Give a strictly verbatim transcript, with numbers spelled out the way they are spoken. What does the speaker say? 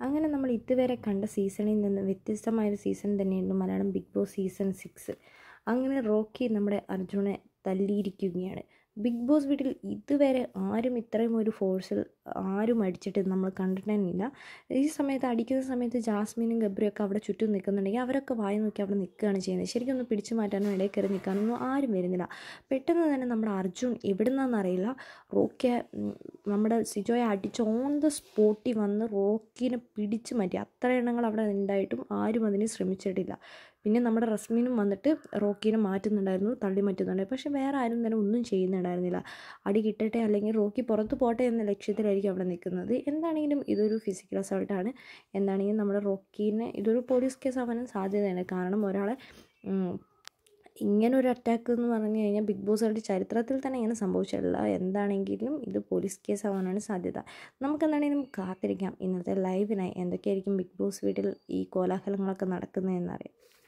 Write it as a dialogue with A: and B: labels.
A: അങ്ങനെ നമ്മൾ ഇതുവരെ കണ്ട സീസണിൽ നിന്ന് വ്യത്യസ്തമായൊരു സീസൺ തന്നെയായിരുന്നു Malayalam Bigg Boss season six. അങ്ങനെ റോക്കി നമ്മുടെ അർജുനെ തല്ലിയിരിക്കുകയാണ്. ബിഗ് ബോസ് വീട്ടിൽ ഇതുവരെ ആരും ഇത്രയും ഒരു ഫോഴ്സിൽ ആരും അടിച്ചിട്ട് നമ്മൾ കണ്ടിട്ടില്ല. ഈ സമയത്ത് അടിക്കുന്ന സമയത്ത് ജാസ്മിനും ഗബ്രിയൊക്കെ അവിടെ ചുറ്റും നിൽക്കുന്നുണ്ടെങ്കിൽ അവരൊക്കെ വായി നോക്കി അവിടെ നിൽക്കുകയാണ് ചെയ്യുന്നത്. ശരിക്കും ഒന്ന് പിടിച്ചു മാറ്റാനോ ഇടയിൽ കയറി നിൽക്കാനൊന്നും ആരും വരുന്നില്ല. പെട്ടെന്ന് തന്നെ നമ്മുടെ അർജുൻ എവിടെ നിന്നാണെന്നറിയില്ല റോക്കിയെ നമ്മുടെ സിജോയെ അടിച്ച് ഓൺ ദ സ്പോട്ടിൽ വന്ന് റോക്കിനെ പിടിച്ചു മാറ്റി. അത്ര എണ്ണങ്ങൾ അവിടെ ഉണ്ടായിട്ടും ആരും അതിന് ശ്രമിച്ചിട്ടില്ല. പിന്നെ നമ്മുടെ റസ്മിനും വന്നിട്ട് റോക്കിനെ മാറ്റുന്നുണ്ടായിരുന്നു, തള്ളി മാറ്റുന്നുണ്ടായിരുന്നു. പക്ഷേ വേറെ ആരും തന്നെ ഒന്നും ചെയ്യുന്നുണ്ടായിരുന്നില്ല. അടി കിട്ടട്ടെ അല്ലെങ്കിൽ റോക്കി പുറത്ത് പോട്ടെ എന്ന ലക്ഷ്യത്തിലായിരിക്കും അവിടെ നിൽക്കുന്നത്. എന്താണെങ്കിലും ഇതൊരു ഫിസിക്കൽ അസോൾട്ടാണ്. എന്താണെങ്കിലും നമ്മുടെ റോക്കീനെ ഇതൊരു പോലീസ് കേസ് ആവാനും സാധ്യതയാണ്. കാരണം ഒരാളെ ഇങ്ങനൊരു അറ്റാക്ക് എന്ന് പറഞ്ഞു കഴിഞ്ഞാൽ ബിഗ് ബോസുകളുടെ ചരിത്രത്തിൽ തന്നെ ഇങ്ങനെ സംഭവിച്ചിട്ടില്ല. എന്താണെങ്കിലും ഇത് പോലീസ് കേസ് ആവാനാണ് സാധ്യത. നമുക്കെന്താണെങ്കിലും കാത്തിരിക്കാം ഇന്നത്തെ ലൈവിനായി. എന്തൊക്കെയായിരിക്കും ബിഗ് ബോസ് വീട്ടിൽ ഈ കോലാഹലങ്ങളൊക്കെ നടക്കുന്നതെന്നറിയാം.